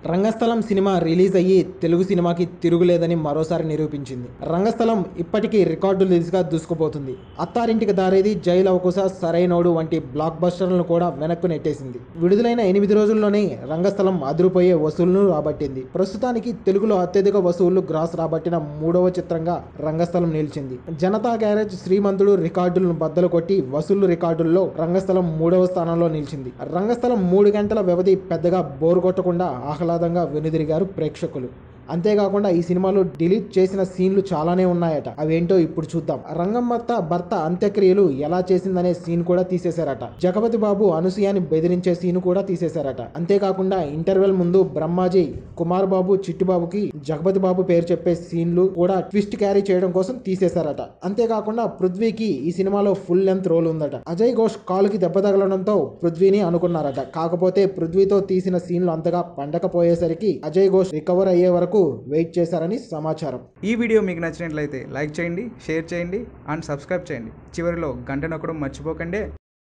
రంగస్థలం cinema release అయ్యి తెలుగు సినిమాకి తిరుగులేదని మరోసారి నిరూపించింది. రంగస్థలం ఇప్పటికీ రికార్డుల దిశగా దూసుకుపోతుంది. అత్తారింటికి దారేది, జైలు అవకుశ, సరైనోడు వంటి బ్లాక్ బస్టర్లను కూడా వెనక్కు నెట్టేసింది. విడుదలైన 8 రోజుల్లోనే రంగస్థలం అదిరిపోయే వసూళ్లను రాబట్టింది. ప్రస్తుతానికి తెలుగులో అత్యధిక వసూళ్లు గ్రాస్ రాబట్టిన 3వ చిత్రంగా రంగస్థలం నిలిచింది. జనతా గ్యారేజ్, శ్రీమంతుడు రికార్డులను బద్దలు కొట్టి వసూళ్లు రికార్డుల్లో రంగస్థలం 3వ స్థానంలో నిలిచింది. రంగస్థలం 3 గంటల వ్యవధి పెద్దగా బోరు కొట్టకుండా ఆహ్లాదంగా వెనుదిరిగారు ప్రేక్షకులు. అంతేకాకుండా ఈ సినిమాలో డిలీట్ చేసిన సీన్లు చాలానే ఉన్నాయట. అవేంటో ఇప్పుడు చూద్దాం. రంగమ్మత్త భర్త అంత్యక్రియలు ఎలా చేసిందనే సీన్ కూడా తీసేశారట. జగపతి బాబు అనసూయని బెదిరించే సీన్ కూడా తీసేశారట. అంతేకాకుండా ఇంటర్వెల్ ముందు బ్రహ్మాజీ కుమార్ బాబు చిట్టుబాబుకి జగపతి బాబు పేరు చెప్పే సీన్లు కూడా ట్విస్ట్ క్యారీ చేయడం కోసం తీసేశారట. అంతేకాకుండా పృథ్వీకి ఈ సినిమాలో ఫుల్ లెంత్ రోల్ ఉందట. అజయ్ ఘోష్ కాలుకి దెబ్బ తగలడంతో పృథ్వీని అనుకున్నారట. కాకపోతే పృథ్వీతో తీసిన సీన్లు అంతగా పండకపోయేసరికి అజయ్ ఘోష్ రికవర్ అయ్యే వరకు వెయిట్ చేశారని సమాచారం. ఈ వీడియో మీకు నచ్చినట్లయితే లైక్ చేయండి, షేర్ చేయండి అండ్ సబ్స్క్రైబ్ చేయండి. చివరిలో గంట నొక్కడం మర్చిపోకండి.